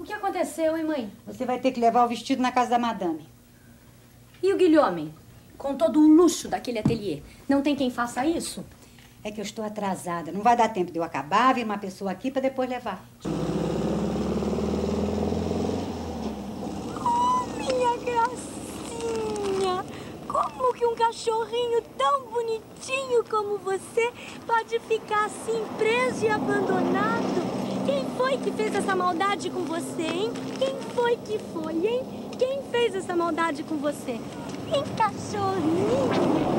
que aconteceu, hein, mãe? Você vai ter que levar o vestido na casa da madame. E o Guilhome? Com todo o luxo daquele ateliê. Não tem quem faça isso? É que eu estou atrasada. Não vai dar tempo de eu acabar, vir uma pessoa aqui para depois levar. Minha gracinha! Como que um cachorrinho tão bonitinho como você pode ficar assim preso e abandonado? Quem foi que fez essa maldade com você, hein? Quem foi, hein? Quem fez essa maldade com você? Hein, cachorrinho?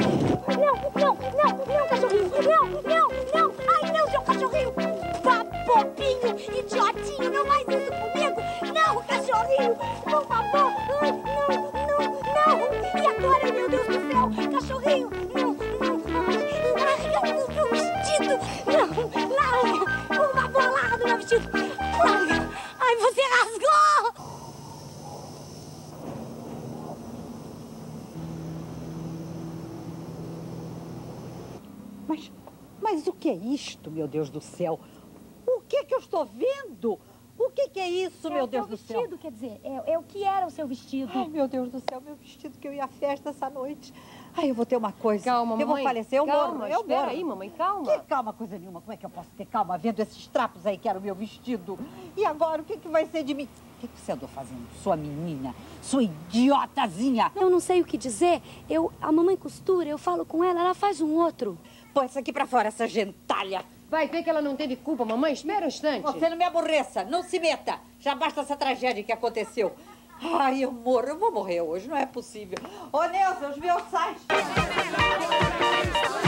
Não, cachorrinho! Não! Ai, não, seu cachorrinho! Bobinho, idiotinho, não faz isso comigo! Não, cachorrinho! Por favor! Ai, não! E agora, meu Deus do céu? Cachorrinho! Não! Larga o meu vestido! Não! Larga! Por favor, larga do meu vestido! Larga! Ai, você rasgou! Mas o que é isto, meu Deus do céu? O que eu estou vendo? O que é isso, meu Deus do céu? É o vestido, quer dizer, é o que era o seu vestido. Ai, meu Deus do céu, meu vestido que eu ia à festa essa noite. Ai, eu vou ter uma coisa. Calma, mamãe. Eu vou falecer, eu morro. Espera aí, mamãe, calma. Que calma coisa nenhuma. Como é que eu posso ter calma vendo esses trapos aí que era o meu vestido? E agora, o que vai ser de mim? O que você andou fazendo, sua menina? Sua idiotazinha! Eu não sei o que dizer. A mamãe costura, eu falo com ela faz um outro. Põe isso aqui pra fora, essa gentalha. Vai ver que ela não teve culpa, mamãe. Espera um instante. Você não me aborreça, não se meta. Já basta essa tragédia que aconteceu. Ai, eu morro, eu vou morrer hoje, não é possível. Ô, Neuza, os meus sais.